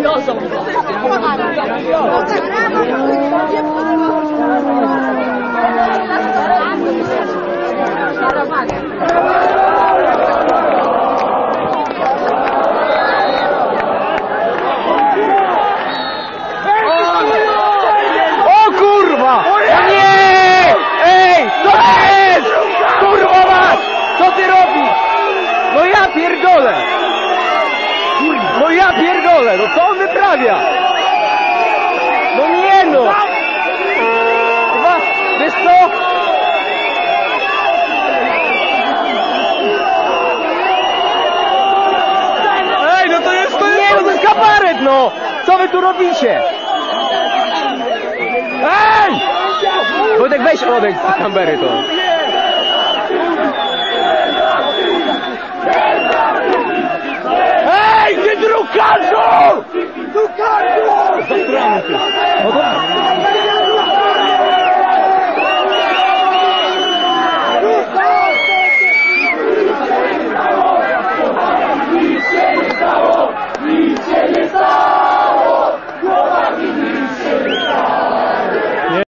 Niosą go. O kurwa! O nie! Ej! Co to jest? Kurwa mać! Co ty robisz? No ja pierdolę! No ja pierdolę! No co on wyprawia? No nie no! Chyba, wiesz co? Ej, no to jest... Nie, no to jest kabaret, no! Co wy tu robicie? Ej! Wojtek, weź odejdź z kamery to. Ej, ty drukarzu!